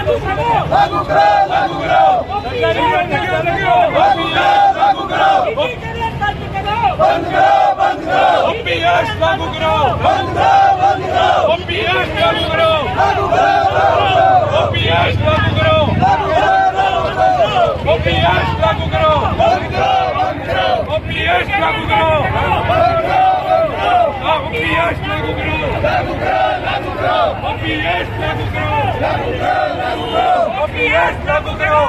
लागू करो बंद करो ओपीएस लागू करो ओपीएस लागू करो ओपीएस लागू करो ओपीएस लागू करो ओपीएस लागू करो ओपीएस लागू करो ओपीएस लागू करो ओपीएस लागू करो